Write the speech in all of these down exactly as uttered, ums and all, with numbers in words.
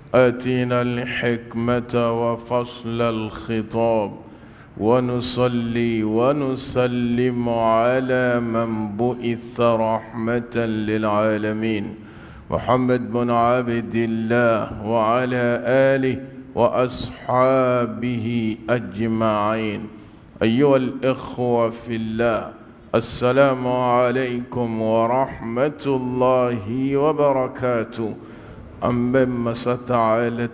آتينا الحكمة وفصل الخطاب ونصلي ونسلم على من بعث رحمة للعالمين محمد بن عبد الله وعلى آله وأصحابه أجمعين. أيها الإخوة في الله، السلام عليكم ورحمة الله وبركاته. أمبا مساتعالة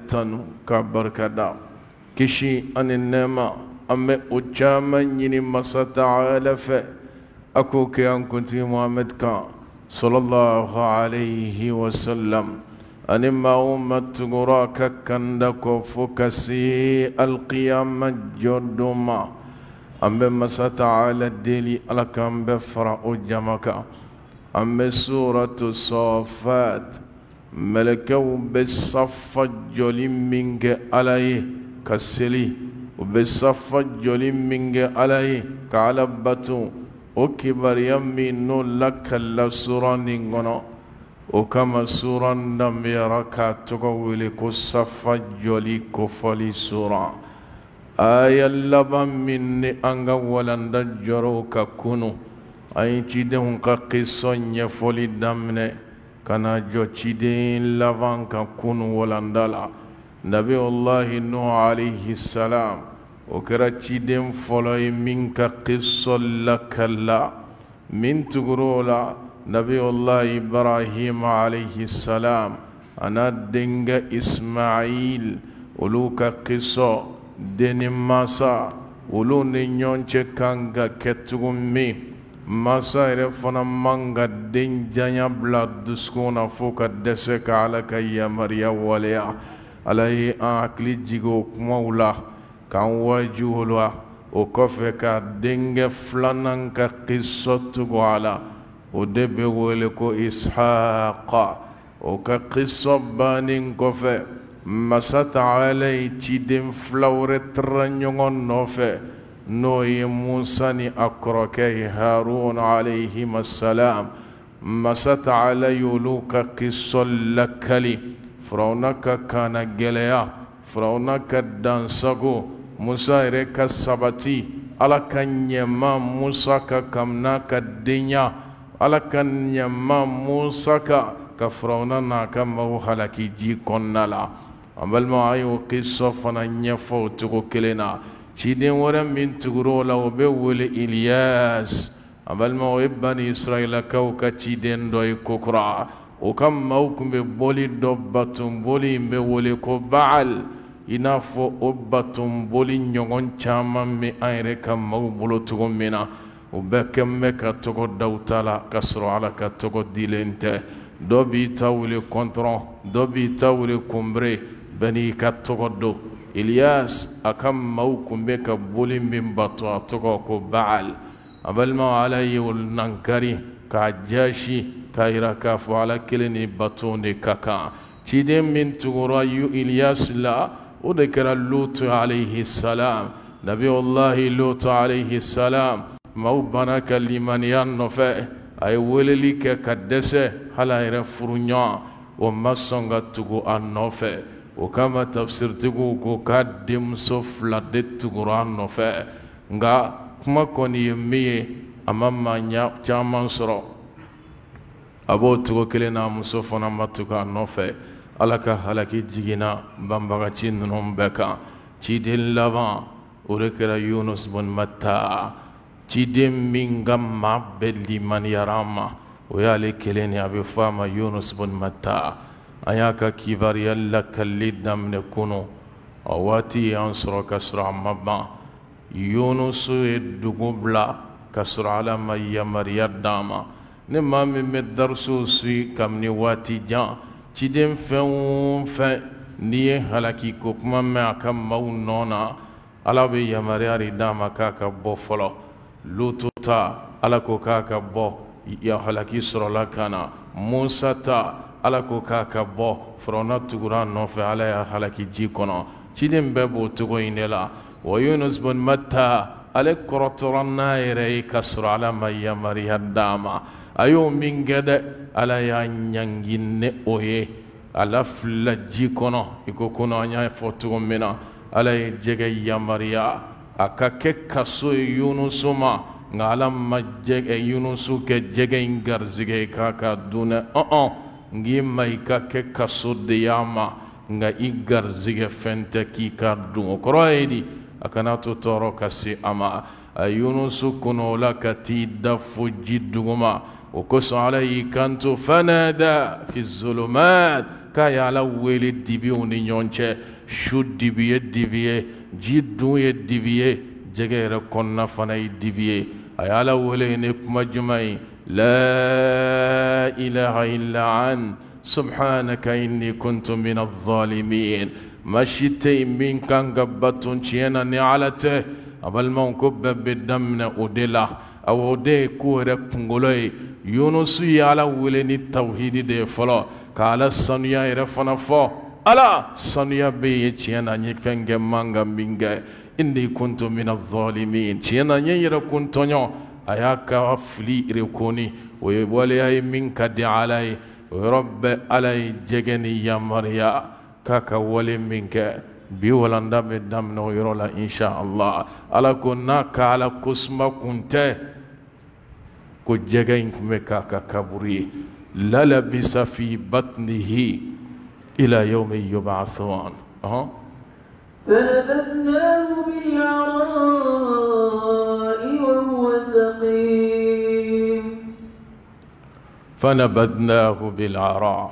كبركة كشي أن النما أمبا أجاما يني مساتعالة فأكو كيان كنت محمد كان صلى الله عليه وسلم أنما أمت غراك كندك فكسي القيامة جدما أمبا مساتعالة ديلي على كم بفرع جمك. أمبا سورة الصافات ملكو بصف جولين منك عليه كسلي وبصف جولين منك عليه كعلبتو وكبر يمينو لك لسوران غنو وكما سوران دم يركا تقولي كصف جولي كفلي سوران آية لبا مني أنغا ولند جروك كنو أي تيدهم كقصون يفولي دمني kana jo ciden lavan kan kunu walandala nabi Allah Nuh alayhi salam o kera ciden folo min ka qissol lakalla min tugurola nabi Allah Ibrahim alayhi salam ana denga Ismail ulu ka qisso deni masa ulu ni nyonche kanga ketugummi masa yɛrɛ fana man ka den janya bila dusukun na fo ka dɛsɛ ka Ala ka yamaruya waleya. Ala ye an hakili jigin o kumaw la k'an waaju o la, o kɔfɛ ka denkɛ filanan ka kisɔ tugu a la, o de bɛ wele ko Ishaqa. O ka kisɔ bannen kɔfɛ masa Taala ye ciden fila wɛrɛ tara ɲɔgɔn nɔfɛ n'o ye Musa ni a kɔrɔkɛ ye Harun alayhima salam. Masa Taala y'olu ka kisɔ lakali. Firawuna ka kaana gɛlɛya, Firawuna ka dansago, Musa yɛrɛ ka sabati, Ala ka ɲɛma Musa ka kamina ka denya, Ala ka ɲɛma Musa ka ka Firawuna n'a ka maaw halaki ji kɔnɔna la. An balima, a y'o kisɔ fana ɲɛfɔ o cogo kelen na. Ciden wɛrɛ min tugura la o bɛ wele Ilyas. An balima, o ye Bani Israɛlakaw ka ciden dɔ ye kokura. O ka maaw tun bɛ bɔli dɔ baton, bɔli in bɛ wele ko Baal. I n'a fɔ o baton bɔli ɲɔgɔn caman bɛ an yɛrɛ ka maaw bolo cogo min na. O bɛɛ kɛn bɛ ka tɔgɔ da u ta la ka sɔrɔ Ala ka tɔgɔ dilen tɛ. Dɔ b'i ta wele kɔntɔrɔn, dɔ b'i ta wele kunbere, bɛɛ n'i ka tɔgɔ don. Ilyas a ka maaw tun bɛ ka bɔli min bato a tɔgɔ ko Baal. A balima, Ala ye o nankari k'a jasi k'a yira k'a fɔ Ala kelen ni bato de ka kan. Ciden min tugura Ilyas la o de kɛra Lutu alayhi salam. Nabiyullahi Lutu alayhi salam maaw banna ka limaniya nɔfɛ, a ye weleli kɛ ka dɛsɛ hali a yɛrɛ furuɲɔgɔn o ma sɔn ka tugu a nɔfɛ. O kama tafsirtigiw ko k'a denmuso fila de tugura a nɔfɛ, nka kuma kɔni ye min ye a ma maa caman sɔrɔ. A b'o cogo kelen na, muso fana ma tugu a nɔfɛ. Ala ka halaki jiginna banbagaci ninnu bɛɛ kan. Ciden laban o de kɛra Yunus bun Matta. Ciden min ka maa bɛɛ limaniyara a ma o y'ale kelen de, a bɛ fɔ a ma Yunus bun Matta. An y'a ka kibaruya lakali daminɛ kunu, a waati y'an sɔrɔ ka sɔrɔ a ma ban. Yunus ye dugu bila ka sɔrɔ Ala ma yamaruya d'a ma. Ne maa min bɛ dariso su kabini waati jan, ciden fɛn o fɛn n'i ye halaki ko kuma mɛn a ka maaw nɔ na, Ala bɛ yamaruya de d'a ma k'a ka bɔ fɔlɔ. Lutu ta Ala ko k'a ka bɔ, ya halaki sɔrɔla ka na. Musa ta Ala ko k'a ka bɔ, Firawuna tugura a nɔfɛ, Ala y'a halaki ji kɔnɔ. Ciden bɛɛ b'o cogo in de la. Wa Yunus bun Matta ale kɔrɔtɔra n'a yɛrɛ ye ka sɔrɔ Ala ma yamaruya d'a ma. A y'o min kɛ dɛ, Ala y'a ɲangi ni o ye. ala fila ji kɔnɔ i ko kono an y'a fɔ cogo min na ala ye jɛgɛ yamariya a ka kɛ kaso ye Yunusu ma nka ala ma jɛgɛ Yunusu kɛ jɛgɛ in garizigɛ k'a ka dun dɛ ɔn ngi ma i ka kɛ kaso de y'a ma nka i garizigɛ fɛn tɛ k'i ka dun o kɔrɔ ye di a kana to tɔɔrɔ ka se a ma a Yunusu kɔnɔ o la ka t'i da fo ji duguma o kosɔn ala y'i kanto fanada fi zulumat k'a ye ala wele dibiw ni ɲɔgɔn cɛ su dibi ye dibi ye ji dun ye dibi ye jɛgɛ yɛrɛ kɔnɔna fana ye dibi ye a ye ala wele ni kuma jumɛn ye la ilaha illa an subhanaka inni kuntu mina zalimin maa si tɛ yen min kan ka bato tiɲɛ na ni ala tɛ a balimaw ko bɛɛ bɛ daminɛ o de la awo o de ye ko yɛrɛ kunkolo ye Yunusu ye ala wele ni tawhidi de ye fɔlɔ ka ala sanuya yɛrɛ fana fɔ ala sanuya bɛ yen tiɲɛ na n ye fɛn kɛ man kan min kɛ inni kuntu mina zalimin tiɲɛ na n ye n yɛrɛ kun tɔɲɔ a y'a ka fili rekoni o ye waleya ye min ka di ala ye o yɔrɔ bɛɛ ala ye jɛgɛ ni yamariya k'a ka wale min kɛ bi walanda bɛ daminɛ o yɔrɔ la insha Allah ala ko n'a ka ala kosuma kun tɛ ko jɛgɛ in tun bɛ k'a ka kaburu ye lalabisa fi batnihi ila yawmi yub'athun فنبذناه بالعراء وهو سقيم فنبذناه بالعراء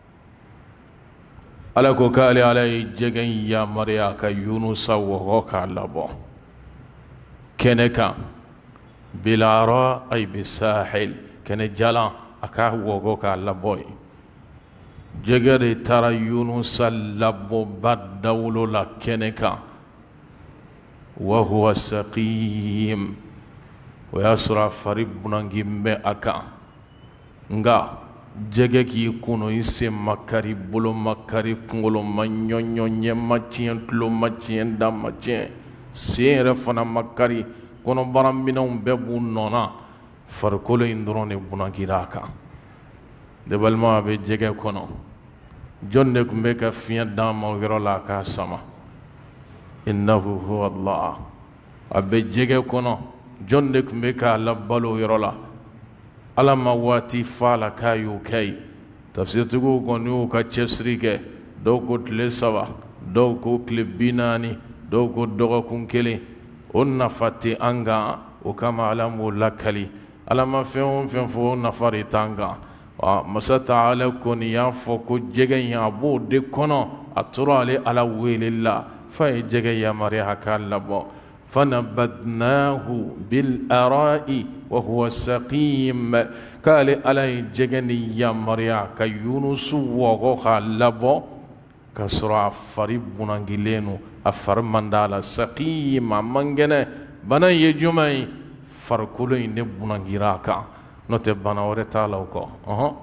ala ko k'ale ala ye jɛgɛ in yamariya ka Yunusa wɔgɔ k'a labɔ kɛnɛ kan bil'ara ay bisahil kɛnɛ jalan a k'a wɔgɔ k'a labɔ yen jɛgɛ de taara Yunusa labɔ ba dawulo la kɛnɛ kan wa huwa saqim o y'a sɔrɔ a fari bunangi bɛ a kan nka jɛgɛ k'i kunu i sen ma kari bolo ma kari kunkolo ma ɲɔɲɔ ɲɛ ma tiɲɛ tulo ma tiɲɛ da ma tiɲɛ sen yɛrɛ fana ma kari kɔnɔbara minɛnw bɛɛ b'u nɔ na farikolo in dɔrɔn de bunakira a kan ne balima a bɛ jɛgɛ kɔnɔ jɔn de tun bɛ ka fiɲɛ d'a ma o yɔrɔ la a k'a sama innahu huwa Allah a bɛ jɛgɛ kɔnɔ jɔn de tun bɛ k'a labalo o yɔrɔ la ala ma waati fa la k'a y'o kɛ ye tafsirtigiw kɔni y'u ka cɛsiri kɛ dɔw ko tile saba dɔw ko tile bi naani dɔw ko dɔgɔkun kelen o nafa tɛ an kan o kama ala m'o lakali ala ma fɛn o fɛn fɔ o nafa de t'an kan wa masa taala kɔni y'a fɔ ko jɛgɛ in a b'o de kɔnɔ a tora ale ala wele la fa ye jɛgɛ yamariya k'a labɔ fanabadnahu bil ara'i wa huwa saqim k'ale ala ye jɛgɛ ni yamariya ka Yunusu wɔgɔ k'a labɔ ka sɔrɔ a fari bunangilen no a fari man d'a la saqim a man kɛnɛ bana in ye jumɛn ye farikolo in de bunangira a kan n'o tɛ bana wɛrɛ t'a la o kɔ ɔhɔn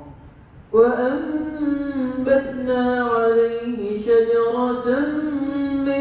وأنبتنا عليه شجرة من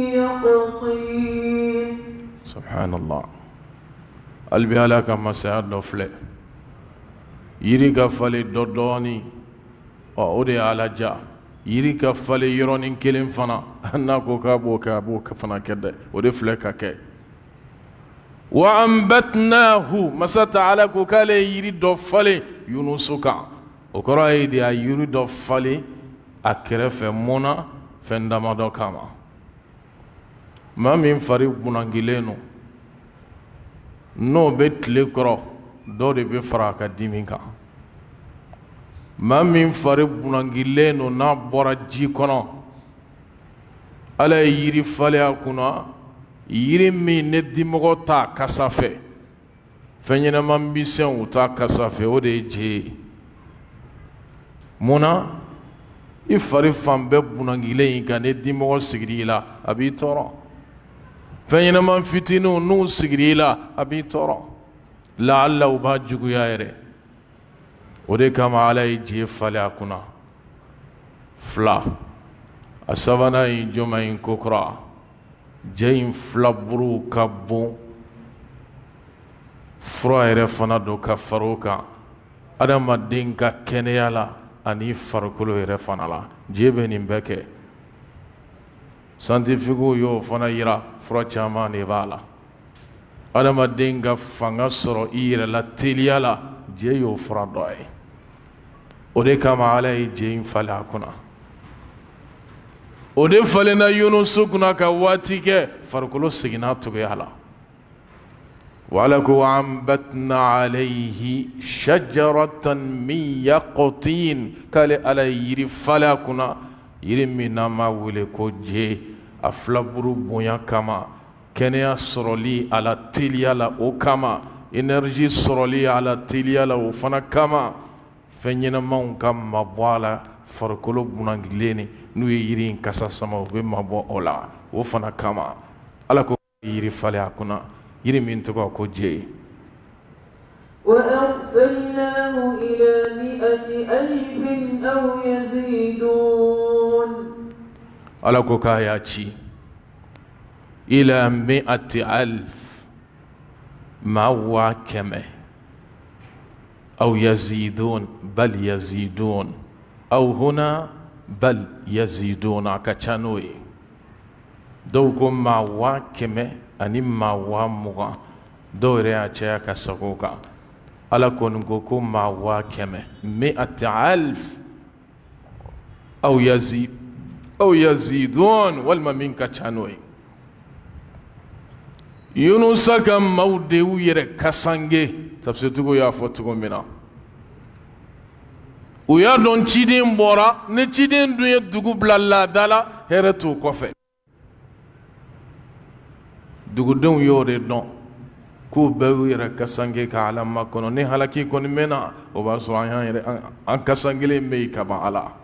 يقطين سبحان الله albi ala ka masaya dɔ filɛ yiri ka falen dɔ dɔɔni ɔ o de ye ala ja yiri ka falen yɔrɔnin kelen fana n'a ko k'a b'o kɛ a b'o fana kɛ dɛ o de filɛ ka kɛ wa anbatnahu masa taala ko k'ale ye yiri dɔ falen Yunusu kan o kɔrɔ ye de a yiri dɔ falen a kɛrɛfɛ mun na fɛn damadɔ kama maa min fari bunangilen no n'o bɛ tile kɔrɔ dɔ de bɛ fara a ka dimi kan maa min fari bunangilen no n'a bɔra ji kɔnɔ ala ye yiri falen a kunna yiri min ne dimɔgɔ t'a kasa fɛ fɛn ɲɛnama misɛnw t'a kasa fɛ o de ye je ye mun na i fari fan bɛɛ bunangilen in kan ne dimɔgɔ sigir'i la a b'i tɔɔrɔ fɛn ɲɛnama fitininw n'u sigir'i la a b'i tɔɔrɔ laala u b'a juguya yɛrɛ o de kama ala ye je falen a kunna fila a sabanan ye jɔnma in kokura je in filaburu ka bon fura yɛrɛ fana don ka fara o kan adamaden ka kɛnɛya la ani farikolo yɛrɛ fana la je bɛ nin bɛɛ kɛ scientifique y'o fana yira fura caman de b'a la adamaden ka fanga sɔrɔ i yɛrɛ la teliya la je y'o fura dɔ ye o de kama Ala ye je in falen a kunna o de falenna Yunusu kunna ka waati kɛ farikolo seginna togoya la wa ambatna alayhi shajaratan min yaqtin k'ale Ala ye yiri falen a kunna yiri min n'an b'a wele ko je a filaburu bonya kama kɛnɛya sɔrɔli a la teliya la o kama énergie sɔrɔli a la teliya la o fana kama fɛn ɲɛnamaw ka mabɔ a la farikolo bunangilen n'u ye yiri in kasa sama u bɛ mabɔ o la o fana kama Ala ko yiri falen a kunna yiri min tɔgɔ ko je وأرسلناه إلى مئة ألف أو يزيدون Ala ko k'a y'a ci ila mi'ati alf maa waa kɛmɛ aw yazidun bal yazidun aw huna bal yazidun a ka ca n'o ye dɔw ko maa waa kɛmɛ ani maa waa mugan dɔw yɛrɛ y'a caya ka sago kan Ala kɔni ko ko maa waa kɛmɛ mi'ati alf aw yazid aw yazidun walima min ka ca n'o ye Yunusa ka maaw de y'u yɛrɛ kasange tafsirtigiw y'a fɔ cogo min na u y'a dɔn ciden bɔra ni ciden dun ye dugu bila laada la hɛrɛ t'u kɔfɛ dugudenw y'o de dɔn k'u bɛɛ y'u yɛrɛ kasange ka Ala makɔnɔ ni halaki kɔni mɛnna o b'a sɔrɔ an y'an yɛrɛ an kasangelen bɛ yen ka ban Ala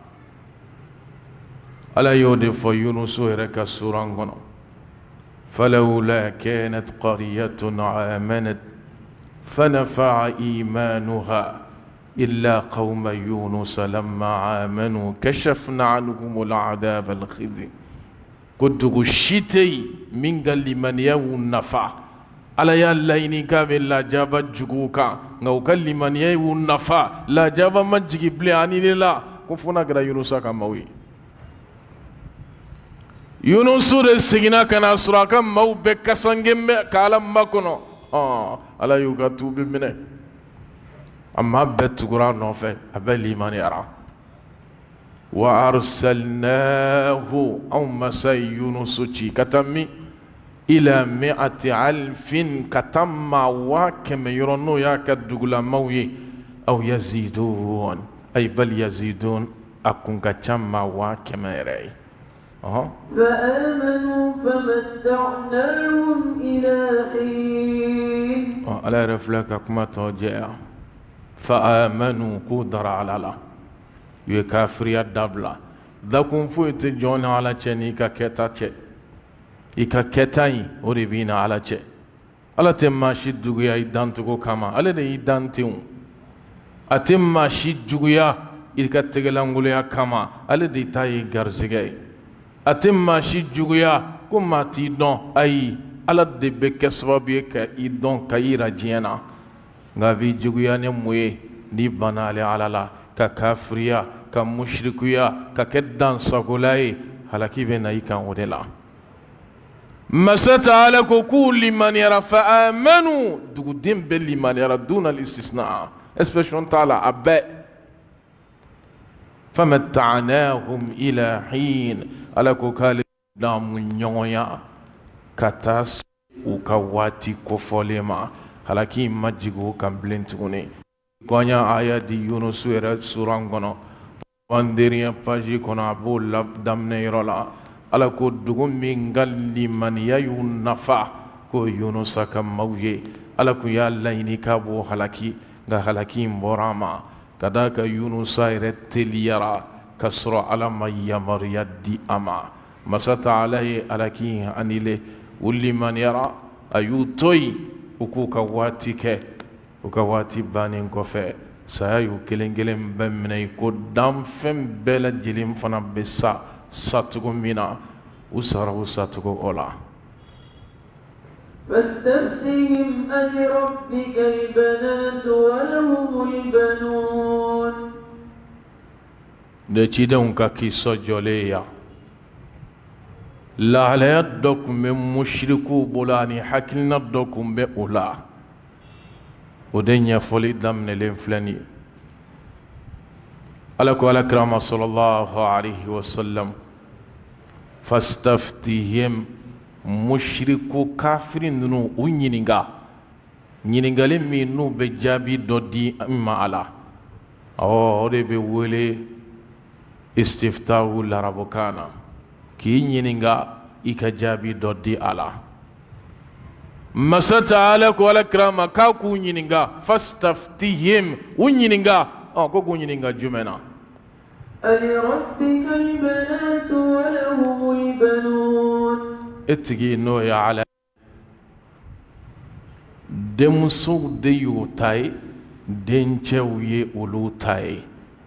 Ala y'o de fɔ Yunusu yɛrɛ ka sura kɔnɔ فلولا كانت قرية آمنت فنفع إيمانها إلا قوم يونس لما آمنوا كشفنا عنهم العذاب الخزي قد غشيتي من قال لمن يوم نفع على يا ليني كابل لا جاب جوكا نو قال لمن يوم نفع لا جاب مجيب بلاني لا كفنا قرا يونس كموي Yunusu de seginna ka na sɔrɔ a ka maaw bɛɛ kasangen bɛ ka Ala makɔnɔ Ala y'u ka tuubi minɛ a maa bɛɛ tugura a nɔfɛ a bɛɛ limaniyara wa arsalnahu anw masa Yunusu ci ka taa min ila mi'ati alfin ka taa maa waa kɛmɛ yɔrɔ n'o y'a ka dugulamaw ye aw yazidun ay bal yazidun a kun ka ca maa waa kɛmɛ yɛrɛ ye فآمنوا فمتعناهم إلى حين على رفلك كما توجه فآمنوا قدر على الله يكافر الدبلة ذاكم فويت جون على شنيكا كتاتش إكا كتاي وربينا على شيء على تماشي دعيا يدانتكو كما على ده يدانتيو أتماشي دعيا إكا تغلانغوليا كما على ده تاي غرزجاي atemma shi juguya ko ma ti dɔn ayi Ala de bɛ kɛ sababu ye ka i dɔn ka i yira diɲɛ na nka bi juguya ni mun ye ni banna ale Ala la ka kafiriya ka mushrikuya ka kɛ dansagola ye halaki bɛ na i kan o de la masa Taala ko k'u limaniyara fa amanu duguden bɛɛ limaniyara duna al-istisna expression t'a la a bɛɛ فمتعناهم إلى حين على كوكال دام نيويا كتاس وكواتي كفوليما هلاكي مجيغو كامبلين تغني كونيا آية دي يونس ويرد سوران كنا واندريا باجي كنا أبو لب دم نيرولا على كو دوغم من لمن يون نفع كو يونس كموي على كو يالا يني كابو هلاكي غا هلاكي مبوراما كذاك يونس يرتليرا كسر على ما يمر يدي أما مسات عليه على أنيله واللي من يرى أيوتوي وكوكا واتيك وكا واتي بانين كوفي سايو كلين كلين بمني كودام فم بلد جليم فنا بسا ساتكو مينا وسارو ساتكو أولا فاستفتهم ألربك البنات ولهم البنون de cidenw ka kiso jɔlen lahalaya dɔ kun bɛ mushriku bolo ani hakilina dɔ kun bɛ o la o de ɲɛfɔli daminɛlen filɛ nin ye ala ko alakira ma sallallahu alaihi wasallam fastaftihim mushriku kafiri ninnu u ɲininka ɲininkali min n'u bɛ jaabi dɔ di ma a la awɔ o de bɛ wele istiftahu larabukan na k'i ɲininka i ka jaabi dɔ di a la masa taala ko alakira ma k'a k'u ɲininka fastaftihim u ɲininka ɔ ko k'u ɲininka jumɛn na ألربك البنات ولهم البنون e tigi n'o ye ala denmusow de y'u ta ye dencɛw ye olu ta ye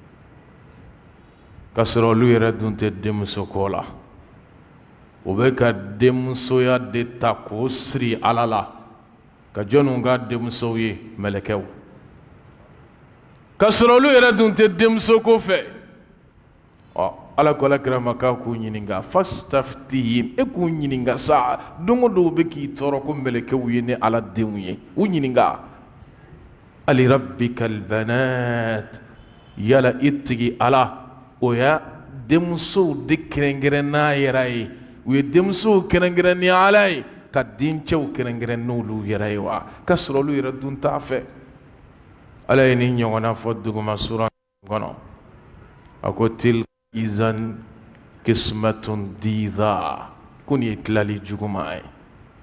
k'a sɔrɔ olu yɛrɛ dun tɛ denmuso ko la u bɛ ka denmusoya de ta k'o siri ala la ka jɔnniw ka denmusow ye mɛlɛkɛw k'a sɔrɔ olu yɛrɛ dun tɛ denmuso ko fɛ ɔ ala ko alakira ma k'a k'u ɲininka fastaftihim e k'u ɲininka sa don o don u bɛ k'i tɔɔrɔ ko mɛlɛkɛw ye ni ala denw ye u ɲininka alirabbika albanat yala i tigi ala o ya denmusow de kɛrɛnkɛrɛn n'a yɛrɛ ye u ye denmusow kɛrɛnkɛrɛn ni ala ye ka dencɛw kɛrɛnkɛrɛn n'olu yɛrɛ ye wa k'a sɔrɔ olu yɛrɛ dun t'a fɛ ala ye nin ɲɔgɔnna fɔ duguma sura kɔnɔ a ko til izan kismatun diza ko nin ye tilali juguman ye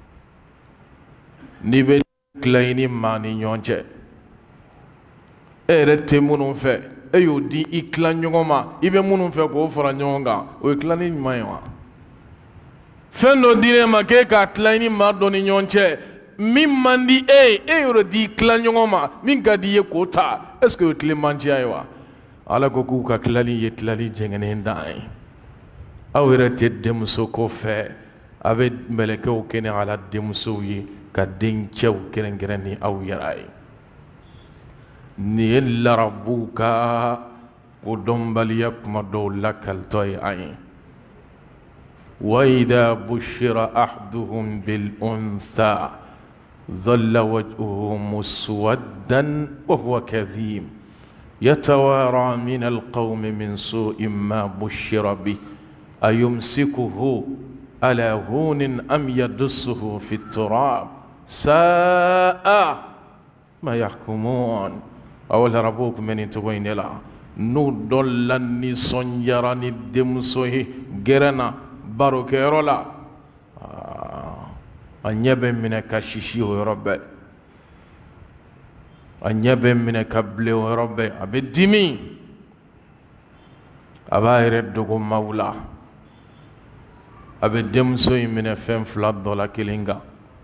n'i bɛ tila i ni maa ni ɲɔgɔn cɛ e yɛrɛ tɛ minnu fɛ e y'o di i tila ɲɔgɔn ma i bɛ minnu fɛ k'o fara ɲɔgɔn kan o ye tilali ɲuman ye wa fɛn dɔ dir'e ma k'e k'a tila i ni maa dɔ ni ɲɔgɔn cɛ min man di e ye e y'o di i tila ɲɔgɔn ma min ka di i ye k'o ta est ce que o ye tilemandciya ye wa ala ko k'u ka tilali ye tilali jɛngɛnen dan ye aw yɛrɛ tɛ denmuso ko fɛ a bɛ mɛlɛkɛw kɛ ni ala denmusow ye ka dencɛw kɛrɛnkɛrɛn ni aw yɛrɛ ye nin ye larabuw ka kodɔnbaliya kuma dɔw lakalitɔ ye an ye wa idha bushira ahaduhum bil untha dhalla wajhuhu muswaddan wa huwa kadhim يتوارى من القوم من سوء ما بشر به أيمسكه على هون أم يدسه في التراب ساء ما يحكمون أول ربوك من تقوين لا نودلني سنجرني دمسوه جرنا باروكيرولا أن يبن من كشيشي ربي a ɲɛ bɛ minɛ ka bilen o yɔrɔ bɛɛ a bɛ dimi a b'a yɛrɛ dogo maaw la a bɛ denmuso in minɛ fɛn fila dɔ la kelen kan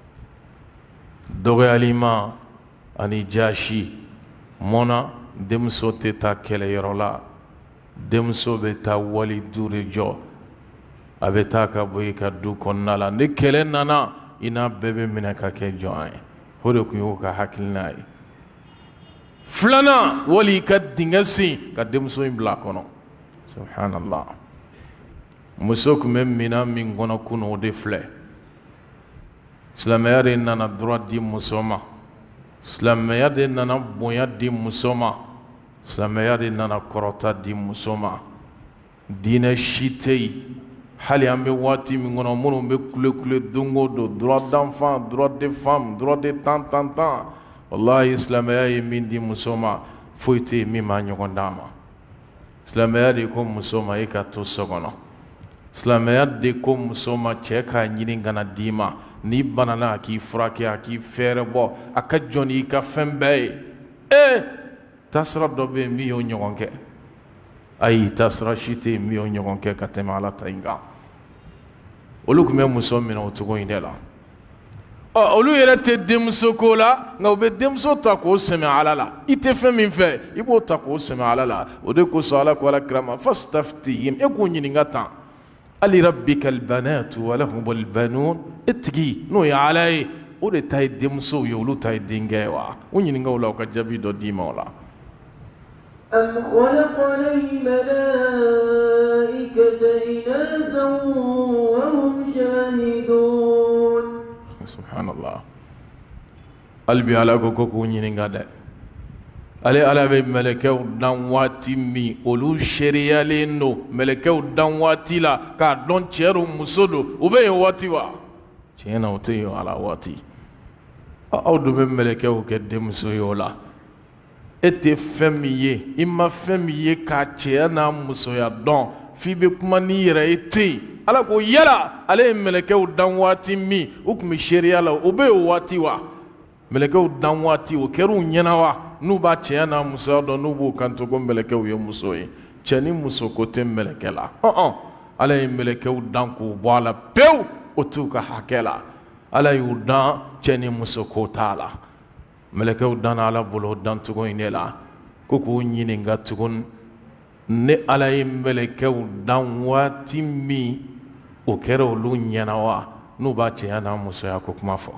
dɔgɔyalima ani jaasi mɔna denmuso tɛ taa kɛlɛyɔrɔ la denmuso bɛ taa wali du de jɔ a bɛ taa ka bɔ i ka du kɔnɔna la ni kɛlɛ nana i n'a bɛɛ bɛ minɛ ka kɛ jɔn ye o de tun y'o ka hakilina ye filanan wali ka dingɛ sen ka denmuso in bila a kɔnɔ subhanallah muso tun bɛ minan min kɔnɔ kunun o de filɛ silamɛya de nana droit di muso ma silamɛya de nana bonya di muso ma silamɛya de nana kɔrɔta di muso ma diinɛ si tɛ yen hali an bɛ waati min kɔnɔ minnu bɛ kule kule don o don droit d'enfant droit de femme droit de tant tant tant wallahi silamɛya ye min di muso ma foyi tɛ yen min b'a ɲɔgɔn d'a ma silamɛya de ko muso ma e ka to so kɔnɔ silamɛya de ko muso ma cɛ k'a ɲini ka na d'i ma n'i banana a k'i furakɛ a k'i fɛɛrɛ bɔ a ka jɔn n'i ka fɛn bɛɛ ye ee taasira dɔ bɛ yen min y'o ɲɔgɔn kɛ ayi taasira si tɛ yen min y'o ɲɔgɔn kɛ ka tɛmɛ ala ta in kan olu tun bɛ muso minɛ o cogo in de la ɔ olu yɛrɛ tɛ denmuso ko la nka u bɛ denmuso ta k'o sɛmɛ ala la i tɛ fɛn min fɛ i b'o ta k'o sɛmɛ ala la o de kosɔn ala ko alakira ma fastaftihim e k'o ɲininka tan alirabbika albanatu walahumul banun e tigi n'o ye ala ye o de ta ye denmusow ye olu ta ye denkɛ ye wa o ɲininka o la o ka jaabi dɔ d'i ma o la أم خلقنا الملائكة إناثا وهم شاهدون. سبحان الله. قلبي على كوكو نينغادا ale ala be melekɛw dan waati min olu seriyalen do melekɛw dan waati la k'a dɔn cɛ do muso do u bɛ yen waati wa tiɲɛ na u tɛ yen ala waati aw dun bɛ melekɛw kɛ denmuso ye o la e tɛ fɛn min ye i ma fɛn min ye k'a cɛya n'a musoya dɔn f'i bɛ kuma n'i yɛrɛ ye tɛ yen ala ko yala ale ye melekɛw dan waati min u tun bɛ seriya la u bɛ yen waati wa melekɛw dan waati o kɛra u ɲɛna wa n'u b'a cɛya n'a musoya dɔn n'u b'u kanto ko melekɛw ye muso ye cɛ ni muso ko tɛ melekɛ la ɔn ala ye melekɛw dan k'u bɔ a la pewu o t'u ka hakɛ la ala y'u dan cɛ ni muso ko t'a la melekɛw dan ala bolo o dan cogo in de la ko k'u ɲininka tuguni ne ala ye melekɛw dan waati min o kɛra olu ɲɛna wa n'u b'a cɛya n'a musoya ko kuma fɔ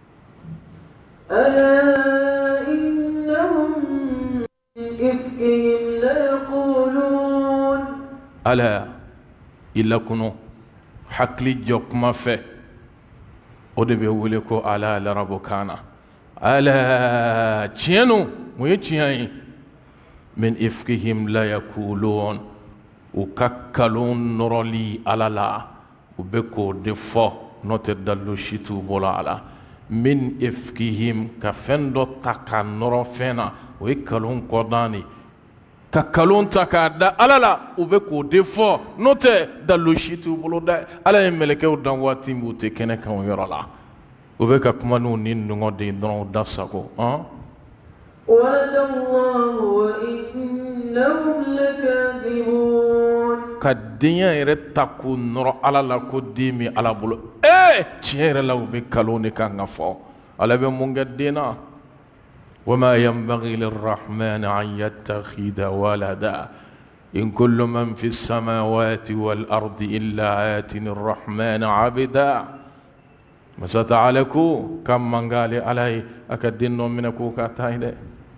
ألا إنهم من إفكهم ليقولون ألا إلا كنو حكلي جوك ما في ودبي ولكو ألا لربكانا ألا تشينو ويتشيني من إفكهم لا يقولون وككلون نرولي ألا لا وبكو دفو نتدلو شتو بولا على min ifkihim ka fɛn dɔ ta ka nɔrɔ fɛn na o ye kalon kɔdani ka kalon ta k'a da ala la u bɛ k'o de fɔ n'o tɛ dalo si t'u bolo dɛ ala ye mɛlɛkɛw dan waati min u tɛ kɛnɛ kan o yɔrɔ la u bɛ ka kuma n'u ni nɔgɔ de dɔrɔn u da sago hɔn. wa'adallahu wa innahum lakadibun. ka denya yɛrɛ ta k'u nɔrɔ ala la ko den min ala bolo ee tiɲɛ yɛrɛ la u bɛ kalon de kan ka fɔ ala bɛ mun kɛ den na wama yanbaghi lirrahmani an yattakhida walada in kullu man fi samawati wal ardi illa atini rrahmani abida masata ala ko kan man k'ale ala ye a ka den dɔ minɛ k'o ka taa ye dɛ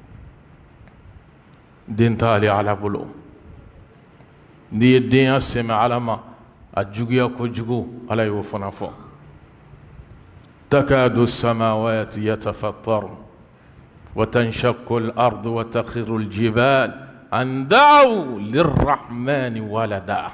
den t'ale ala bolo n'i ye denya sɛmɛ ala ma a juguya kojugu ala y'o fana fɔ takadu samawati yatafattarun wa tanshaqqu al-ardu wa takhiru al-jibal an da'u lirrahmani walada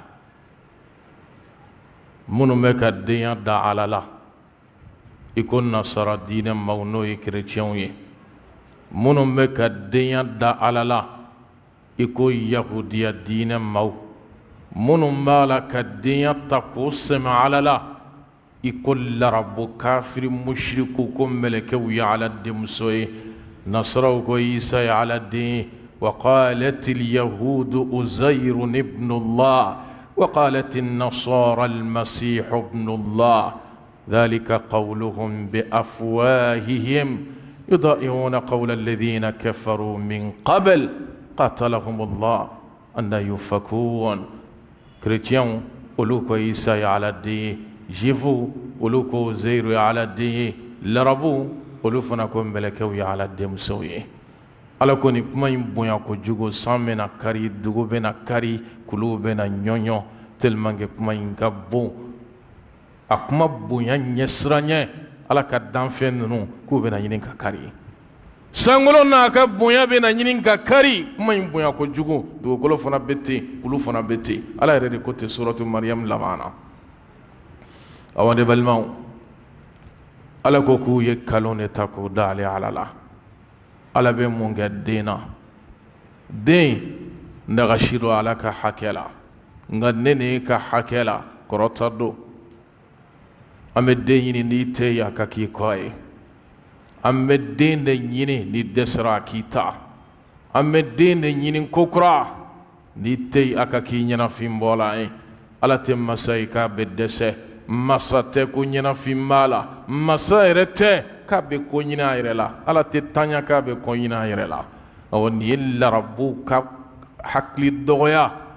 minnu bɛ ka denya da ala la i ko nasara diinɛ maaw n'o ye kerecɛnw ye minnu bɛ ka denya da ala la i ko yahudiya diinɛ maaw minnu b'a la ka denya ta k'o sɛmɛ ala la i ko larabu kafiri mushriku ko mɛlɛkɛw ye ala denmuso ye nasaraw ko isa ye ala den ye wa qalat alyahudu uzayrun ibnullah wa qalat النصارى المسيح ابن الله ذلك قولهم بأفواههم يضاهئون قول الذين كفروا من قبل قاتلهم الله أن يفكون chrétien olu ko isa ya ala den jifu olu ko zeyru ya ala den ye larabu olu fana ko mɛlɛkɛw ya ala denmusow ye ala ko ni kuma in bonya kojugu san bɛna kari dugu bɛna kari kuluw bɛna ɲɔɲɔ tellement que kuma in ka bon a kuma bonya ɲɛsiranɲɛ ala ka danfɛn ninnu k'u bɛna ɲini ka kari sankolo n'a ka bonya bɛna ɲini ka kari kuma in bonya kojugu dugukolo fana bɛ ten olu fana bɛ ten ala yɛrɛ de ko ten suratu mariyamu laban na awa ne balimaw ala ko k'u ye kalon de ta k'o da ale ala la ala bɛ mun kɛ den na den nagasi don ala ka hakɛ la nka ne ni ka hakɛ la kɔrɔta don an bɛ den ɲini n'i tɛ yen a ka k'i kɔ ye an bɛ den de ɲini ni dɛsɛra a k'i ta an bɛ den de ɲini ko kura n'i tɛ yen a ka k'i ɲɛnafin bɔla ye ala tɛ masa ye k'a bɛ dɛsɛ masa tɛ ko ɲɛnafin b'a la masa yɛrɛ tɛ k'a bɛ ko ɲini a yɛrɛ la ala tɛ tanya k'a bɛ ko ɲini a yɛrɛ la awɔ nin ye larabu ka hakili dɔgɔya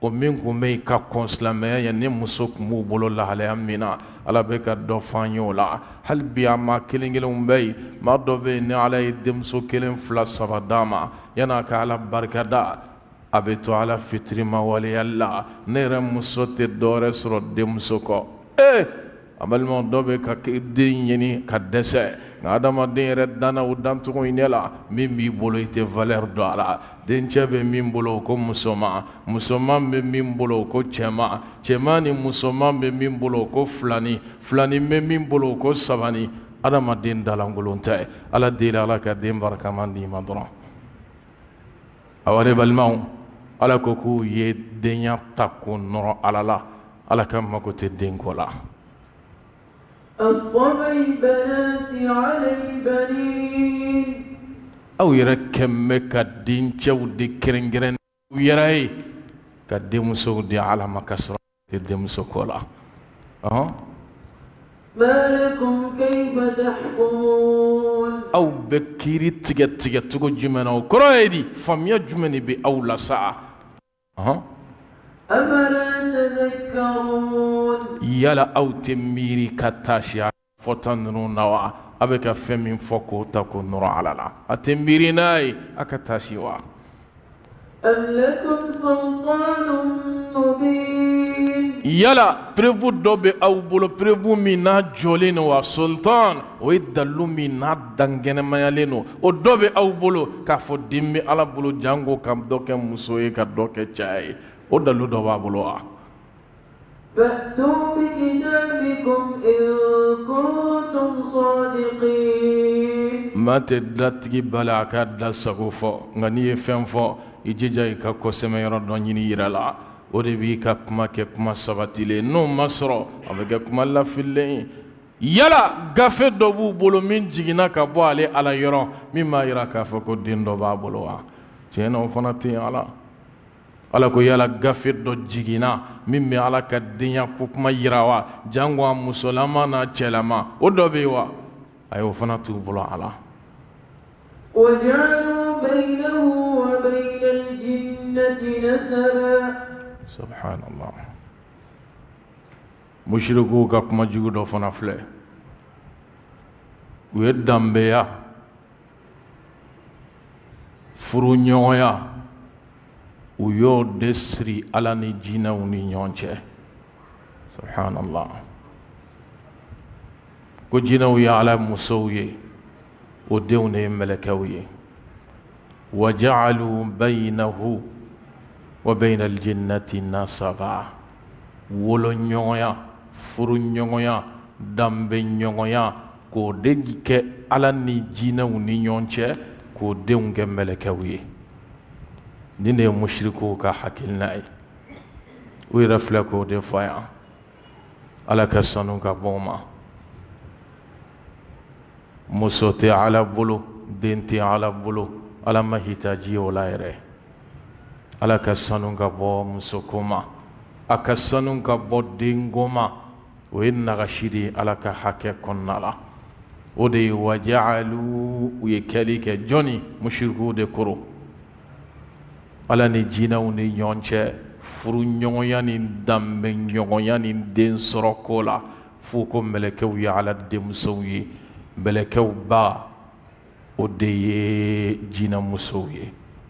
o min kun bɛ ka kɔn silamɛya ye ni muso kun b'u bolo lahalaya min na ala bɛ ka dɔ fɔ an ye o la hali bi a maa kelen kelenw bɛ yen maa dɔ bɛ yen ni ala ye denmuso kelen fila saba d'a ma yan'a ka ala barika da a bɛ to ala fitiri ma waleyali la ne yɛrɛ muso tɛ dɔwɛrɛ sɔrɔ denmuso kɔ ee a balimaw dɔ bɛ ka den ɲini ka dɛsɛ nka adamaden yɛrɛ danna o dancogo in de la min b'i bolo i tɛ valeur dɔn a la dencɛ bɛ min bolo o ko musoman musoman bɛ min bolo o ko cɛman cɛman ni musoman bɛ min bolo o ko filani filani bɛ min bolo o ko sabani adamaden dalankolon tɛ ala deli ala ka den barikaman d'i ma dɔrɔn awa ne balimaw ala ko k'u ye denya ta k'o nɔrɔ ala la ala ka mago tɛ denko la أصطفى البنات على البنين aw yɛrɛ kɛmɛ ka dencɛw di kɛrɛnkɛrɛn u yɛrɛ ye ka denmusow di ala ma ka sɔrɔ tɛ denmuso ko la ما لكم كيف تحكمون aw bɛ kiiri tigɛ tigɛ cogo jumɛn na o kɔrɔ ye di faamuya jumɛn de bɛ aw la sa أفلا تذكرون yala aw tɛ miiri ka taasi a fɔta ninnu na wa a bɛ ka fɛn min fɔ k'o ta k'o nɔrɔ ala la a tɛ miiri n'a ye a ka taasi wa أم لكم سلطان مبين yala prévu dɔ bɛ aw bolo prévu min n'a jɔlen don wa sultan o ye dalu min n'a dangɛnɛmayalen don o dɔ bɛ aw bolo k'a fɔ den bɛ ala bolo janko ka dɔ kɛ muso ye ka dɔ kɛ cɛ ye o dalu dɔ b'a bolo wa فأتوا بكتابكم إن كنتم صادقين maa tɛ datigi bala a ka da sago fɔ nka n'i ye fɛn fɔ i jija i ka kɔsɛmɛyɔrɔ dɔ ɲini yɛrɛ la o de b'i ka kuma kɛ kuma sabatilen n'o ma sɔrɔ a bɛ kɛ kuma lafililen ye yala gafe dɔ b'u bolo min jiginna ka bɔ ale ala yɔrɔ min b'a yira k'a fɔ ko den dɔ b'a bolo wa tiɲɛ na o fana tɛ yen ala ala ko yala gafe dɔ jiginna min bɛ ala ka denya ko kuma yira wa jango a musolama n'a cɛlama o dɔ bɛ yen wa a y'o fana t'u bolo ala وجعلوا بينه وبين الجنة نسبا subhanallah mushriku ka kuma jugu dɔ fana filɛ u ye danbeya furu ɲɔgɔnya u y'o de siri ala ni jinɛw ni ɲɔgɔn cɛ subhanallah ko jinɛw ye ala musow ye o denw de ye mɛlɛkɛw ye waja'alu baynahu wa bayna aljinnati nasaba wolo ɲɔgɔnya furu ɲɔgɔnya danbe ɲɔgɔnya k'o de kɛ ala ni jinɛw ni ɲɔgɔn cɛ k'o denw kɛ mɛlɛkɛw ye nin de ye mushrikuw ka hakilina ye u yɛrɛ filɛ k'o de fɔ yan ala ka sanu ka bɔ u ma muso tɛ ala bolo den tɛ ala bolo ala ma hitaji o la yɛrɛ ala ka sanu ka bɔ musoko ma a ka sanu ka bɔ denko ma o ye nagasi de ye ala ka hakɛ kɔnɔna la o de ye waja'alu u ye kɛli kɛ jɔnni mushrikuw de koro ala ni jinɛw ni ɲɔgɔn cɛ furu ɲɔgɔnya ni danbe ɲɔgɔnya ni den sɔrɔ ko la fo ko mɛlɛkɛw ye ala denmusow ye mɛlɛkɛw ba o de ye jinɛmusow ye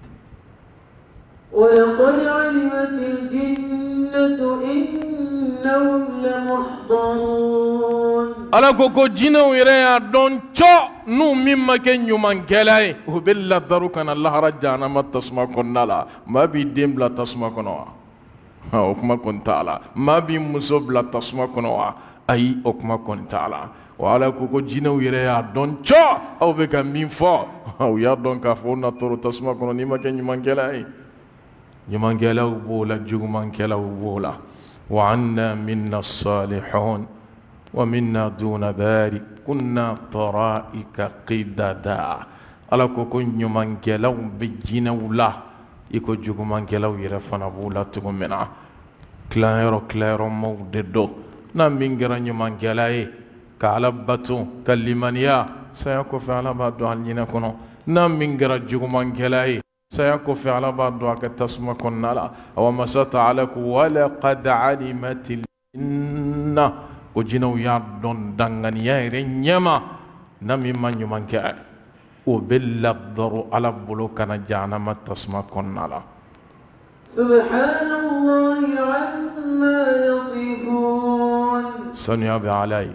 ولقد علمت الجنة إنهم لمحضرون ala ko ko jinɛw yɛrɛ y'a dɔn cɔ n'u min ma kɛ ɲumankɛla ye u bɛ ladaru ka na lahara jahanama tasuma kɔnɔna la maa b'i den bila tasuma kɔnɔ wa o kuma kɔni t'a la maa b'i muso bila tasuma kɔnɔ wa ayi o kuma kɔni t'a la wa ala ko ko jinɛw yɛrɛ y'a dɔn cɔ aw bɛ ka min fɔ u y'a dɔn k'a fɔ o natɔro tasuma kɔnɔ n'i ma kɛ ɲumankɛla ye ɲumankɛlaw b'o la jugumankɛlaw b'o la wa anna minna salihun wa minna duna dhalik kunna taraika qidada ala ko ko ɲumankɛlaw bɛ jinɛw la i ko jugumankɛlaw yɛrɛ fana b'o la cogo min na tilayɔrɔ tilayɔrɔmaw de don n'a min kɛra ɲumankɛla ye ka ala bato ka limaniya saya kɔfɛ ala b'a dɔn a ɲinɛ kɔnɔ n'a min kɛra jugumankɛla ye سيكون في على بعض دعاك تسمى كنا لا وما ستعلك ولقد علمت الجنة وجنو يردون دنغن يهرين يما نمي من يمن كأي وباللغضر على بلوكنا جانما تسمى كنا لا سبحان الله عما يصفون سنيا بعلي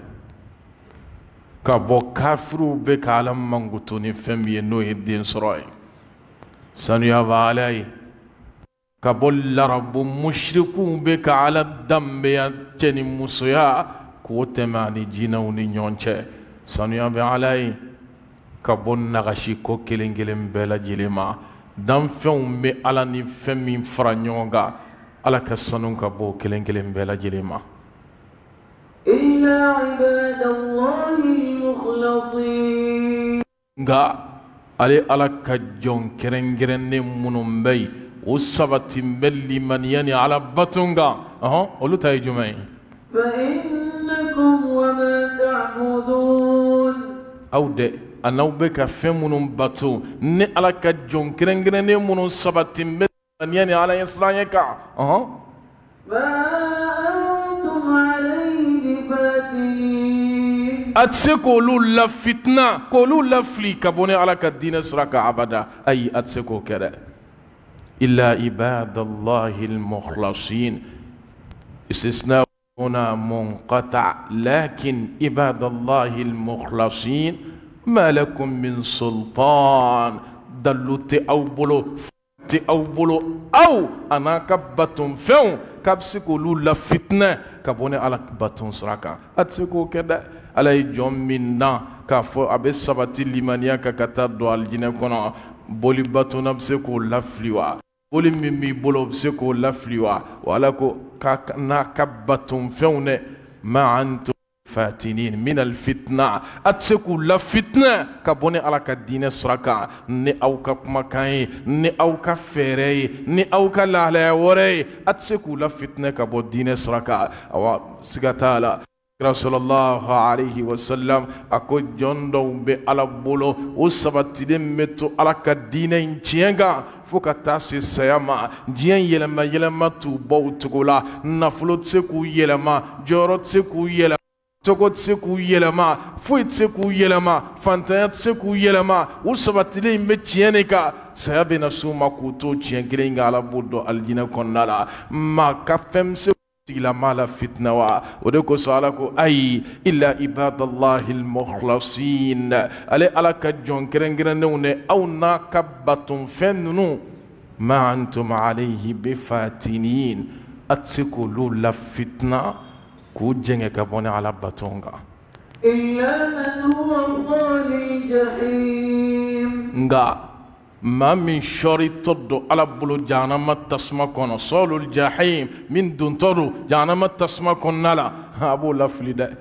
كابو كافرو بك على منغتوني فمي نوي الدين سراي سنيا بعلي كابو لرب مشركو بك على الدم يتني مسيا كوتماني جينوني نيونچه سنيا بعلي كابو نغشي كو كيلين كيلين بلا جيلما دام فيوم مي على ني فمي فرانيونغا على كسنون كابو كيلين كيلين بلا جيلما إلا عباد الله المخلصين nga ale ala ka jon kerengeren munum bay usabati melli man yani ala batunga aha olu tay jumay فإنكم وما تعبدون awde anaw be ka femunum batu ne ala ka jon kerengeren munum sabati melli man yani ala israyaka aha ما أنتم عليه بفاتنين atse kolu la fitna kolu la fli kabone ala ka dina sraka abada ay atse ko kere illa ibadallahi almukhlasin istisna huna munqata lakin ibadallahi almukhlasin ma lakum min sultan daluti aw bolo ti aw bolo aw anaka batum few kabsi kolu la fitna kabone ala batum sraka atse ko kede alay jom minna ka fo abe sabati limaniya ka kata do aljina kono boli batuna bse ko lafliwa boli mimi bolo bse ko lafliwa wala ko ka na kabatum fewne ma antum fatinin min alfitna atseku la fitna ka bone ala ka dine sraka ni aw ka kuma kan ni aw ka fere ni aw ka lahle wore atseku la fitna ka bo dine sraka awa sigatala sallallahu alayhi wa sallam ako jondo be ala bolo o sabatide meto ala ka dine ntienga foka tasi sayama dien yelema yelema tu bo tugola nafulo tseku yelema joro tseku yelema togo tseku yelema foi tseku yelema fantaya tseku yelema o sabatide me tieneka sayabe na suma kuto tiengelenga ala bodo aljina konnala ma ka femse la mala fitna wa odeko salako ay illa ibadallahi almukhlasin ale alaka jon kerengerene aw na kabatum fennu ma antum alayhi bifatinin atsikulu la fitna ku jenge ka bone ala batonga illa man huwa salil jahim nga ما من شرط تدو على بلو جانما تسمكون صول الجحيم من دون تدو جانما تسمكون لا أبو لفلي ده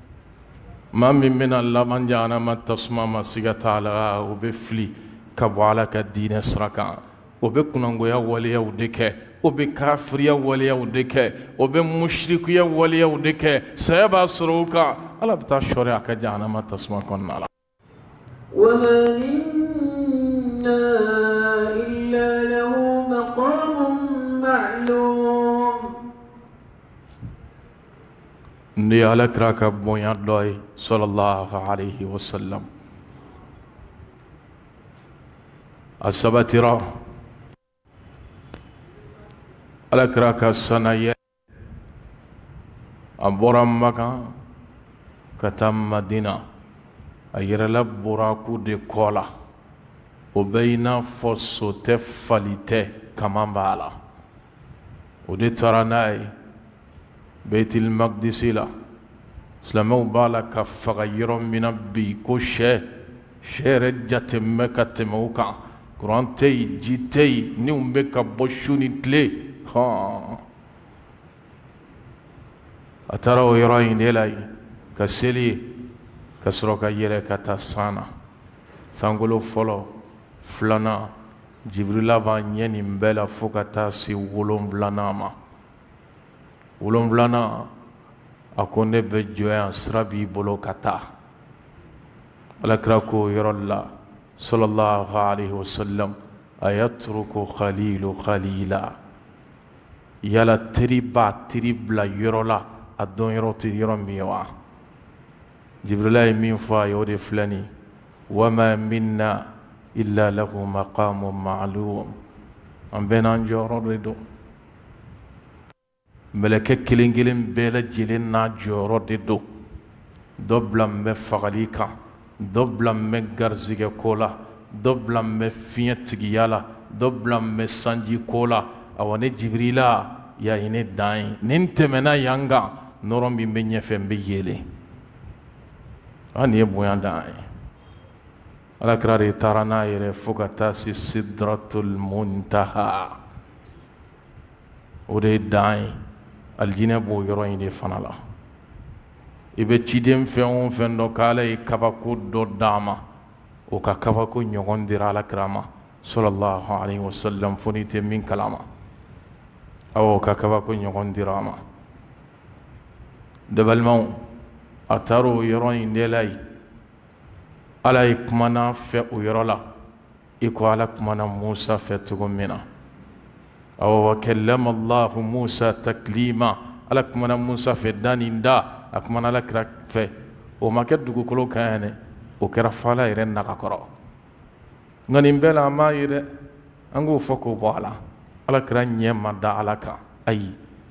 ما من من الله من جانما تسمى ما سيغت على وبفلي كبو على كدين سركا وبكونغو يا ولي ودك وبكافر يا ولي ودك وبمشرك يا ولي ودك سيبا سروكا على بتاع الشريعة كجانما تسمكون لا وما إلا له مقام معلوم ndi ala kraka bonya doy sallallahu alayhi wa sallam asabatira ala kraka sanaya amboram maka katam madina ayira la buraku de kola وبين فصو تفليته كمان بالا ودي تراناي بيت المقدس لا سلمو بالا كفغير من بي كوشة شير جاتم موكا قران تي جي تي نيوم بكا بوشوني تلي ها أتراو يراين إلاي كسلي كسروكا يري كتاسانا سانغولو فولو فلنا جبريل بانين بلا فوكتا سي ولوم بلانا ما ولوم بلانا أكون بجوان سرابي بلو كتا على كراكو يرى الله صلى الله عليه وسلم ayatruku khalilu khalila yala tiriba tiribla yorola adon yoroti yorombiwa jibrila min fa yode flani wama minna illa lahu maqamun ma'lum ambenan jorodo meleke kilingilin bela jilin na jorodo doblam me fagalika doblam me garzige kola doblam me fietigi yala doblam me sanji kola awane jibrila ya ine dai nintemena yanga norom bi menye fembe yele ani boyan dai ala krari tarana yere fukata si sidratul muntaha ode dai aljina bo yoro inde fanala ibe cidem fen fen do kala e kabako do dama o ka kabako nyogondira ala krama sallallahu alaihi wasallam funite min kalama aw ka kabako nyogondirama debalmon ataro yoro inde lay ala ikmana fe o yorola iko ala kumana Musa fe tugumina aw kallama Allah Musa taklima ala kumana Musa fe daninda akumana la kra fe o maket dugu kolo kane o kera fala ire nakakoro ngani mbela ma ire angu foko bala ala kra nyema da alaka ay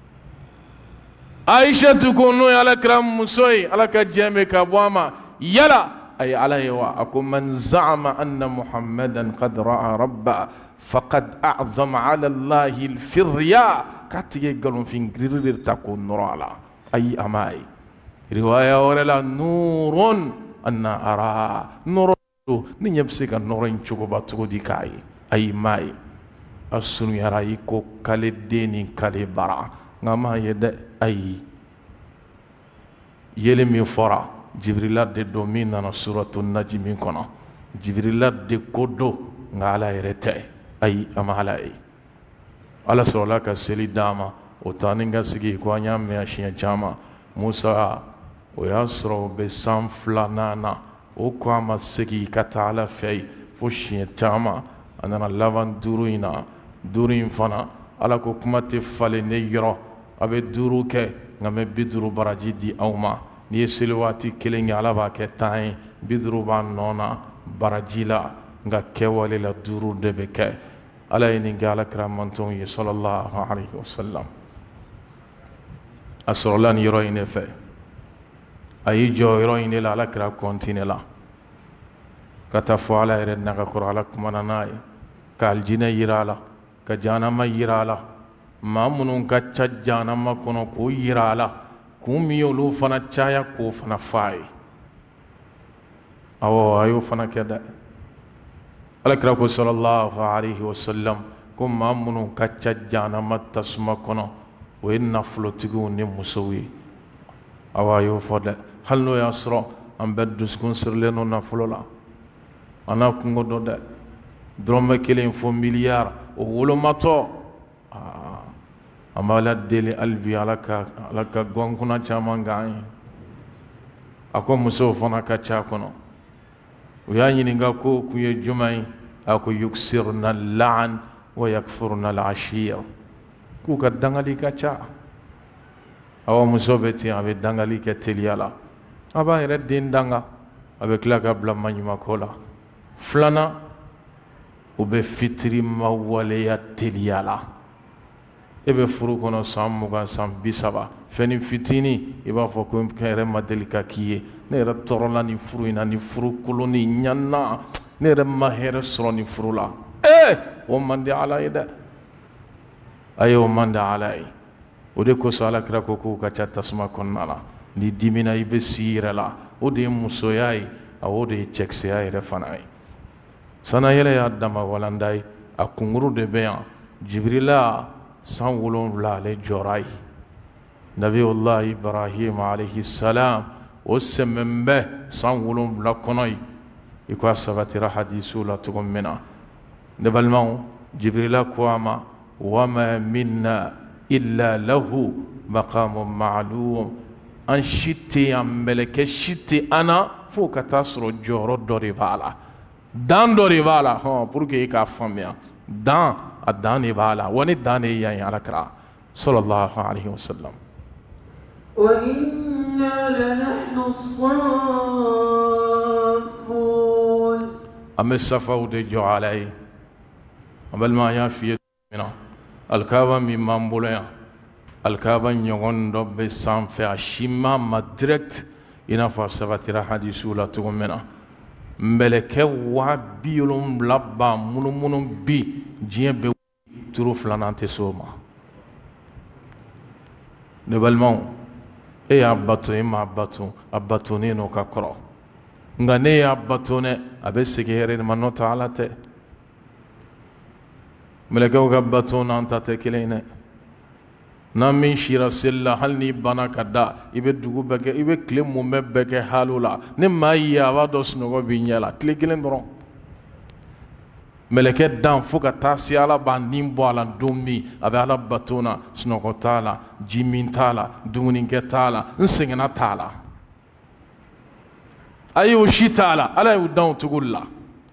Aisha tukunu ala kra musoi ala ka jeme ka bwama yala ay ala yawa akum man za'ama anna Muhammadan qad ra'a rabba faqad a'zama ala Allah al-firya katige galon fingririr takun nurala ay amai riwaya wala nurun anna ara nuru ni nyebsika nurin chugoba tugodi kai ay mai asunu yara yiko kale deni kale bara ngama yede ay yele mi fora jibrila de domina na suratul najm kono jibrila de kodo ngala yerete ay amala ay ala sola ka seli dama o taninga sigi ko nyame ashiya chama Musa o yasro be sanflanana o ko ma sigi katala fay fushiya chama anana lavan duruina durin fana ala ko kumate fale ne yoro abe duru ke ngame biduru baraji di awma ni silwati kelengi ala ba ke tay biduru ban nona barajila nga kewale la duru de be ke ala ni gala kramanton yi sallallahu alaihi wasallam asrolan yoro ine fe ayi jo yoro ine la ala kra kontinela kata fo ala ere naga qur'ala kumana nay kal jina yirala ka janama yirala mamunun ka janama kono ko yirala kumi yolu fana chaya ko fana fay awo ayo fana keda alakra ko sallallahu alaihi wasallam ko mamunun ka janama tasma kono o inna flotigu ni musawi awayo foda halno yasro am beddus kun sirleno na flola ana kungo do de drome kelen fo milliard o wolo mato amala dele albi alaka alaka gonkuna chamanga ako muso fona ka cha kono o yanyini nga ko kuye jumai ako yuksirna al-la'n wa yakfurna al-ashir ku ka dangali ka cha awa muso beti abe dangali ke teliala aba ire din danga abe klaka bla manyuma kola flana ube fitri mawale ya teliala ebe furu kono samuga sam bisaba feni fitini iba fo ko kere madelika kiye ne ra torola ni furu ina ni furu koloni nyanna ne ra mahere sroni furula eh o mande ala ida ayo mande ala ode ko sala kra ko ko ka chatta suma konnala ni dimina ibe sirala ode musoyai awode chekse ay refanai sana yele ya dama walandai akunguru de beya jibrila san wolonwula le jorai nabiyullah ibrahim alayhi salam o semembe san wolonwula konoy iko sabatira hadisu la tugumina nebalmau jibrila kwama wama minna illa lahu maqamun ma'lum an shitti am meleke shitti ana fo katasro joro dori bala dan dori bala ha pour que ka famia دان الداني بالا وني داني يعني على كرا صلى الله عليه وسلم وإنا لنحن الصافون أم السفو دي جو علي أبل ما يافي منا الكابا من مامبوليا الكابا نيغون دوب سانفي الشيما ما دريكت إنا فاسباتي حديث ولا تغمنا ملكه وابيلون لبا منو منو بي جين بي تروف لانانتي سوما نبالمون اي اباتو اما اباتو اباتو نينو كاكرو nga ne اباتو ne abesike here manno taala te ملكه واباتو نانتا تكلينه نامي شيرا سلا هل ني بنا كدا يبي دوغو بك يبي كلم مو مبك حالولا نما يا وادوس نغو بينيلا كليكلن درون ملكه دان فوكا تاسي على بانديم بوالا دومي ابي على باتونا سنوكو تالا جيمين تالا دومينك تالا نسيغنا تالا ايو شي تالا على ودان تقول لا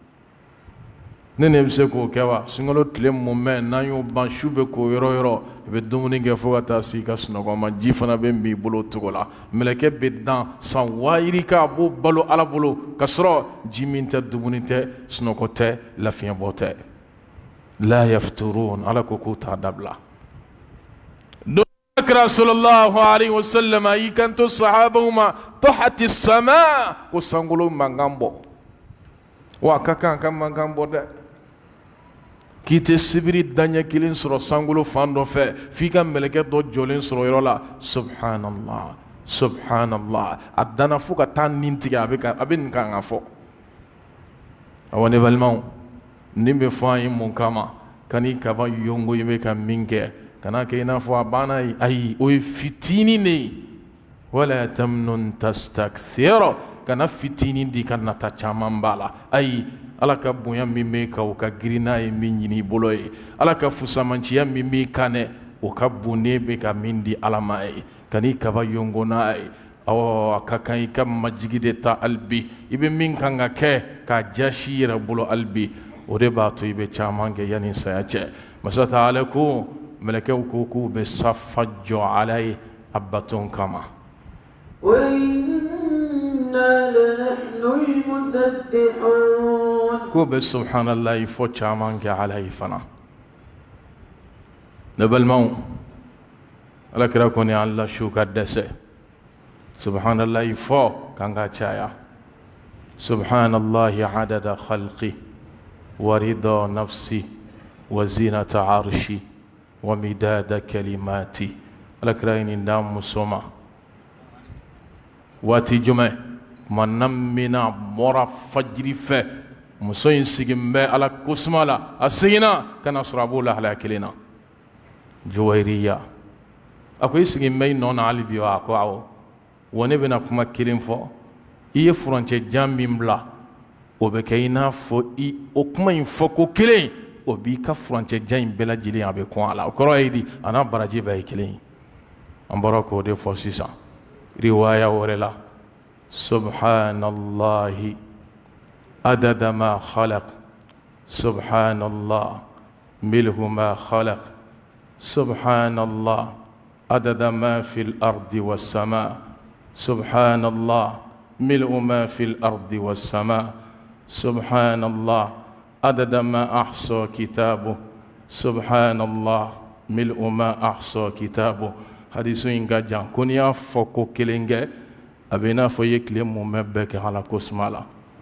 nene bise ko kewa singolo tle mumme nanyo ban shube ko yoro yoro be dumuni ge fogata si ka snogo ma jifana be mi bolo tugola meleke be dan san wairi ka bo balo ala bolo kasro jiminte dumunite snokote la fiya bote la yafturun ala ko ko ta dabla do akra sallallahu alaihi wasallam ay kanto sahabuma tahati as-sama ko sangolo mangambo wa kaka kan mangambo de kite sibiri danya kilin soro sangulo fando fe fika meleke do jolin soro yola subhanallah subhanallah adana fuka tan nintiga abeka abin kan afo awone valmau nimbe fayi mon kama kani kava yongo yebe ka minke kana ke ina fo abana ay o fitini ne wala tamnun tastakthira kana fitini di kana ta chamambala ay alaka bonya mime ka o ka grina e minni boloy alaka fusamanchiya mime kane o ka bone be ka mindi alamai kani kava yongona ay aw akakan ka majigide ta albi ibe min kanga ke ka jashira bolo albi o de ba to ibe chamange yani sayache masata alaku malaka ko ko be safajjo alai abatun kama لنحن المسبحون كوب سبحان الله يفوت شامانك عليه فنا نبل مو لك ركوني الله شو قدسه سبحان الله يفوت كانغا تشايا سبحان الله عدد خلقي ورضا نفسي وزينة عرشي ومداد كلماتي لك رايني نام مسوما واتي جمعه manamina mora fajri fe muso yin sigimbe ala kusmala asina kana srabula ala kilina juwairiya akoy sigimbe non ali biwa ko awo woni bena kuma kilin fo iye frontier jambi mbla o be kayina fo i o kuma in fo ko kilin o bi ka frontier jam bela jili abe ko ala ko royidi ana baraji bay kilin ambara ko de fo sisa riwaya worela سبحان الله عدد ما خلق سبحان الله ملء ما خلق سبحان الله عدد ما في الأرض والسماء سبحان الله ملء ما في الأرض والسماء سبحان الله عدد ما أحصى كتابه سبحان الله ملء ما أحصى كتابه حديث إنجا جان كونيا فوكو كيلينجا abena fo yekle mo mebeke hala kosmala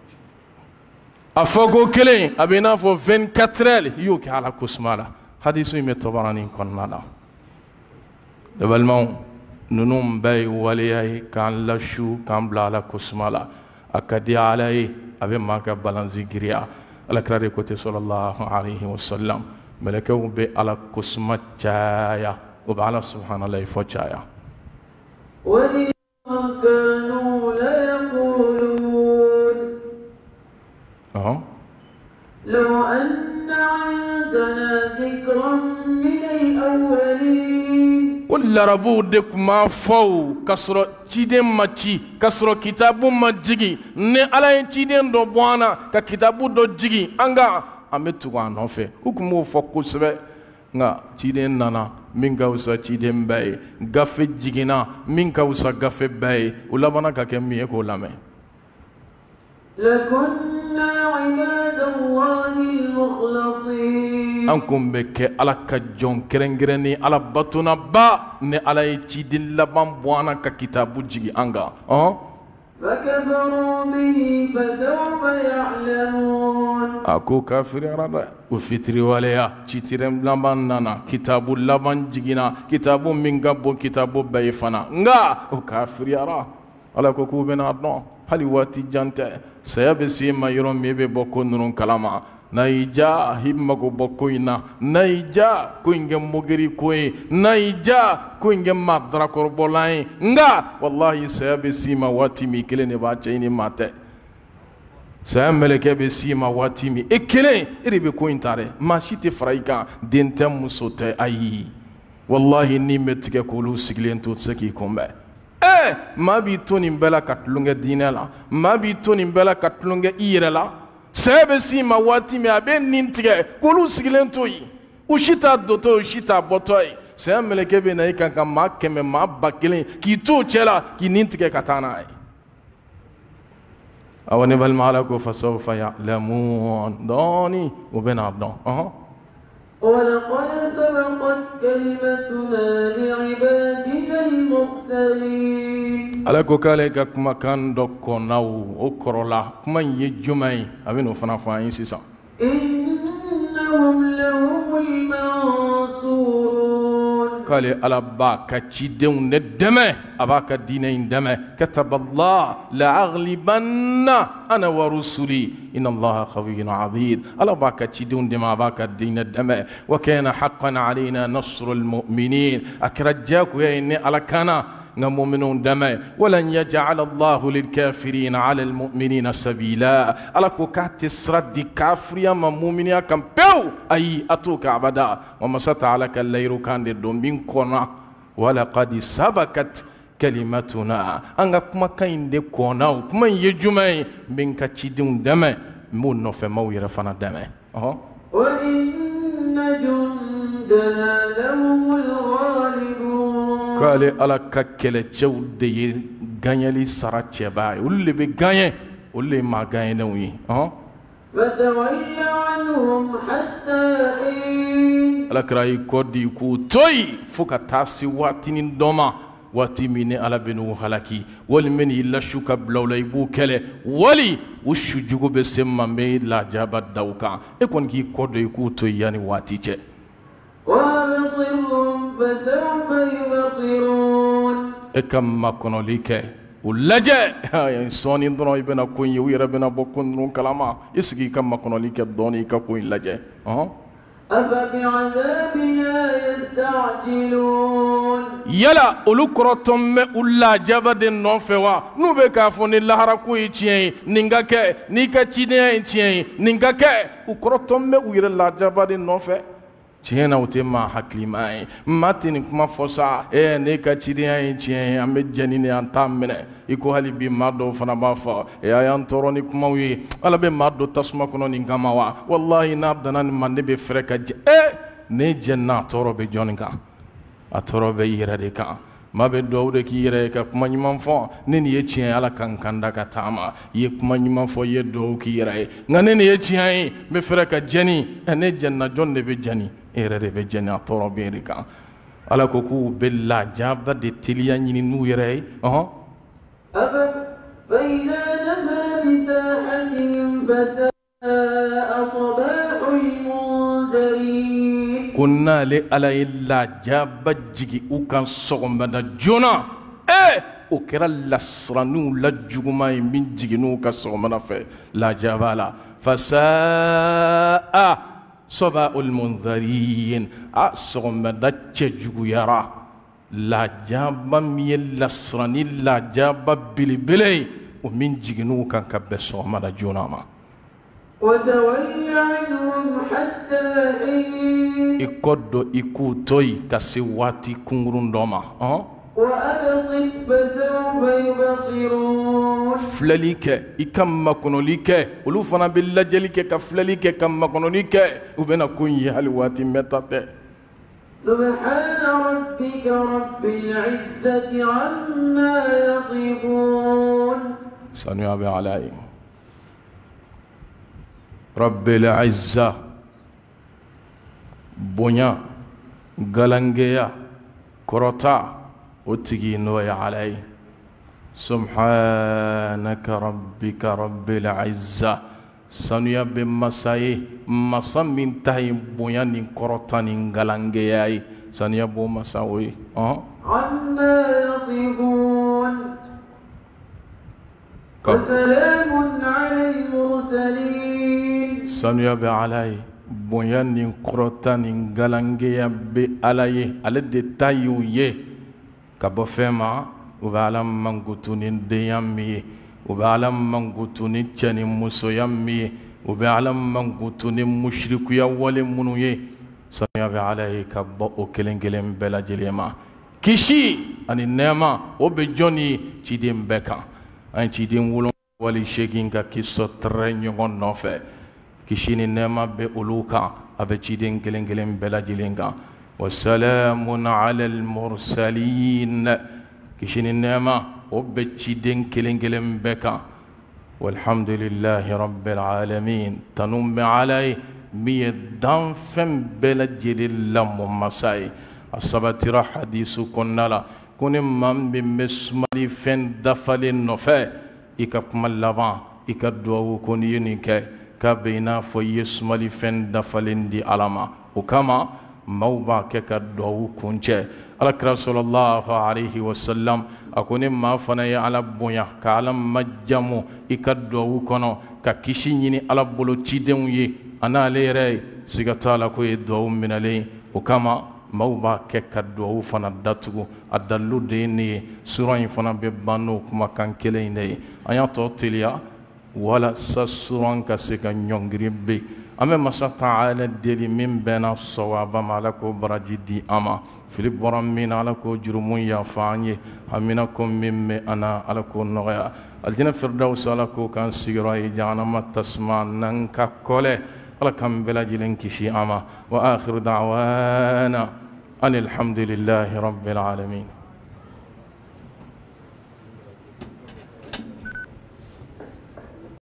afogo kele abena fo vingt-quatre heures yoki hala kosmala hadisu me tobarani konnala debalmon nunum bay waliyai kan lashu kan blala kosmala akadi alai ave maka balanzi griya ala krade kote sallallahu alayhi wasallam malaka be ala kosma chaya wa ala subhanallahi fo chaya كانوا لا يقولون أه. لو أن عندنا ذكرا من الأولين ولا ربودك ما فو كسر تيدم ماتي كسر كتاب ماجيجي ne ala en tiden do bwana ka kitabu do jigi anga ametu wa no fe ukumu fokku sebe nga ciden nana minga usa ciden bay gafe jigina minga usa gafe bay ulabana ka kemmi ko lame لكنا عباد الله المخلصين أنكم بك على كجون كرنجرني على بطنا با ne ala ye ciden laban bwana ka kitabu jigi anga oh فكفروا به فسوف يعلمون ako kafiri arada o fitri waleya citirem laban nana kitabu laban jigina kitabu minga bo kitabu bayfana nga o kafiri ara ala ko ku bena no hali wati jante sayabe sima yoro mebe bokko nurun kalama naija himma go bokko ina naija kuinge mogeri koy naija kuinge madra korbolai nga wallahi sayabe sima wati mi kelene ba chaini mate saya meleke be sima wati mi ekele iribe ko intare mashite fraika dente musote ayi wallahi ni metike ko lu siglen to saki kombe eh mabi toni bela katlunga dinela mabi toni bela katlunga irela sebe sima wati mi abe nintige ko lu siglen to yi ushita doto ushita botoy saya meleke be na ikanka makeme mabakele ki to chela ki nintige katana ai أوني بالمالك فسوف يعلمون دوني وبين عبدون أها ولقد سبقت كلمتنا لعبادنا المرسلين ألاكو كاليك كما كان دوكو ناو أكرولا كما يجمعي أبينو فنافعين سيسا إنهم لهم المنصورون قال على باكا تشيدون ندمه أباكا دينين دمه كتب الله لأغلبن أنا ورسلي إن الله قوي عظيم على باكا تشيدون دم أباكا دين الدمه وكان حقا علينا نصر المؤمنين أكرجاك يا إني على كنا مؤمنون دمه ولن يجعل الله للكافرين على المؤمنين سبيلا على كوكات سرد كافريا مؤمنيا كم بيو أي أتوك عبدا وما ستعلك الليل كان للدومين كونا ولقد سبكت كلمتنا أنك كما كاين دي كونا كما يجمعي من كتشدون دمه مون نوفي موير فانا دمه أه وإن جندنا لهم الغالبون قال على ككل جودي غانيلي سراتشي باي واللي بغاني واللي ما غاني نوي اه فتول عنهم حتى حين على كراي كودي كو توي فوكا تاسي واتين دوما واتي ميني على بنو هلاكي ولمن يلا شوكا بلولاي بوكله ولي وشجوغو بسما مي لا جابا دوكا اكون كي كودي كو توي يعني واتيچه وابصرهم فسوف يبصرون اكم ما كنو ليكي ولجا يعني سوني دونو يبنا كون يوير بنا بوكون نون كلاما يسقي كم ما كنو ليكي دوني كوين لجا اه أفبعذابنا يستعجلون يلا أولوكرتم أولا جبد النوفوا نوبكا فوني لهراكوي تشين نينغاكي نيكا تشيدين تشين نينغاكي أوكرتم وير لا جبد النوفوا tiɲɛna o tɛ maa hakilima ye maa tɛ nin kuma fɔ sa ee ne ka cidenya ye tiɲɛ ye an bɛ jɛni ni an t'a minɛ i ko hali bi maa dɔw fana b'a fɔ ee a y'an tɔɔrɔ ni kumaw ye ala bɛ maa dɔ tasuma kɔnɔ nin kama wa walahi n'a danna nin ma ne bɛ fɛrɛ ka jɛ ee ne jɛnna a tɔɔrɔ bɛ jɔnni kan a tɔɔrɔ bɛ i yɛrɛ de kan maa bɛ duwawu de k'i yɛrɛ ye ka kuma ɲuman fɔ ne nin ye tiɲɛ ye ala ka n kanda ka taama i ye kuma ɲuman fɔ i ye duwawu k'i yɛrɛ ye nka ne nin ye tiɲɛ ye n bɛ fɛrɛ ka jɛni ɛ ne jɛnna jɔn de bɛ jɛni ere de be jenya toro beri kan ala ko ku bella jabda de teliya nyini nu yere oh aba bayna nazala bisahatihim fasaa sabahul mundarin kunna le ala illa jabba jigi u kan sogomba da jona eh o kera lasranu la juguma min jiginu ka sogomba fe la jabala fasaa صبا المنذرين أصغم دتش جويرا لا جاب ميل لسرني لا جاب بلي بلي ومن جنو كان كبسوا ما جوناما وتولى عنهم حتى حين إكودو إكوتوي كسواتي كونغرون دوما وأبصر فسوف يبصرون فلليك إكم مكنوليك ولوفنا بالله جليك كفلليك كم مكنوليك وبنا كوني هالوات متات سبحان ربك رب العزة عما يصفون سنيابي علي رب العزة بنيا غلانجيا كروتا وتجي نوي علي سبحانك ربك رب العزة سنيا بمساي مسامين تاي بويان كروتان غلانجياي سنيا بو مساوي اه عما يصفون وسلام على المرسلين سنيا بعلي بويان كروتان غلانجيا بعلي على دتايو يه كبوفما وبعلم منغوتوني ديامي وبعلم منغوتوني جاني مسويامي وبعلم منغوتوني مشرك يا ولي منوي سنيا بعلي كبو كلين كلين بلا جليما كيشي اني نيما وبجوني تشيدين بكا ان تشيدين ولو ولي شيكين كا كيسو ترين يغون نوفي كيشي نيما بأولوكا ابي تشيدين كلين كلين بلا جلينكا وسلام على المرسلين كيشين النعمة وبتشيدين كلين كلين بكا والحمد لله رب العالمين تنم علي مية دانفن بلا جليل لم مساي السبترا حديث كنا لا كون من بمسمالي فن دفل النفا إكاكم اللبان إكادوا كون ينك كابينا في يسمالي فن دفلين دي علما وكما موبا كادوا كونجه على رسول الله عليه وسلم أكون ما فني على بويا كعلم مجمو إكادوا كونو ككيشيني على بلو تشيدمي أنا ليري سيغتالا كوي دو من لي وكما موبا كادوا فنا داتو أدلو ديني سورين فنا ببانو كما كان كليني أيا توتيليا ولا سسوران كسيكا نيونغريبي أما مسا تعالى دلي من بين الصواب مالكو براجي دي أما فيليب برام من علىكو جرمون يا فاني همينكم مم أنا علىكو نغيا الجنة فردوس علىكو كان سيراي جانا ما تسمع ننكا كله لكم بلا جلن كشي أما وآخر دعوانا أن الحمد لله رب العالمين.